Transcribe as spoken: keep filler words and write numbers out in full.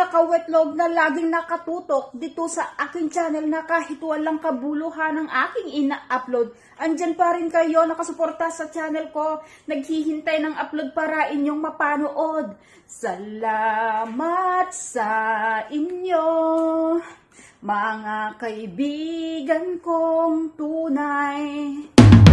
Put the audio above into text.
mga kawetlog na laging nakatutok dito sa aking channel na kahit walang kabuluhan ng aking ina-upload, andyan pa rin kayo nakasuporta sa channel ko, naghihintay ng upload para inyong mapanood. Salamat sa inyo, mga kaibigan kong tunay.